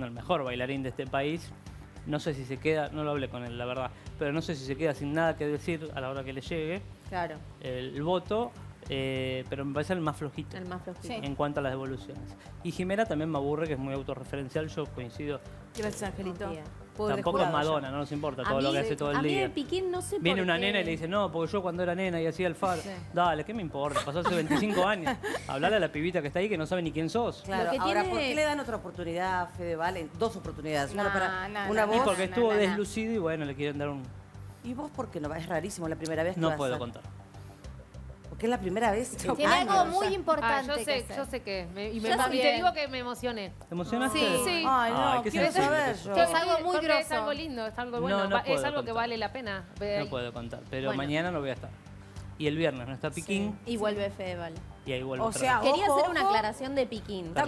el mejor bailarín de este país. No sé si se queda, no lo hablé con él, la verdad, pero no sé si se queda sin nada que decir a la hora que le llegue el voto, pero me parece el más flojito. El más flojito. En cuanto a las devoluciones. Y Jimena también me aburre, que es muy autorreferencial, yo coincido. Gracias, Angelito. Tampoco es Madonna, no nos importa todo lo que hace todo el día. A mí de Piquín no sé por qué. Viene una nena y le dice, no, porque yo cuando era nena y hacía el faro. Dale, ¿qué me importa? Pasó hace 25 años. Hablale a la pibita que está ahí que no sabe ni quién sos. Claro, ahora, ¿por qué le dan otra oportunidad, Fedeval? Dos oportunidades. Una para una voz. Y porque estuvo deslucido y bueno, le quieren dar un... ¿Y vos por qué no? Es rarísimo la primera vez que No vas a puedo hacer. contar. Porque es la primera vez en Tiene años. algo muy importante. Yo sé que. Y Yo te digo que me emocioné. ¿Te emocionaste? Sí. Ay, no, qué quiero sensible saber que yo. sos. Es algo muy Porque grosso. es algo lindo, es algo No, bueno. no Es puedo algo que contar. vale la pena. No puedo contar, pero Bueno. mañana no voy a estar. Y el viernes no está Piquín Y vuelve Fedeval. y ahí vuelvo O otra sea, vez. Quería ojo, hacer una ojo. aclaración de Piquín.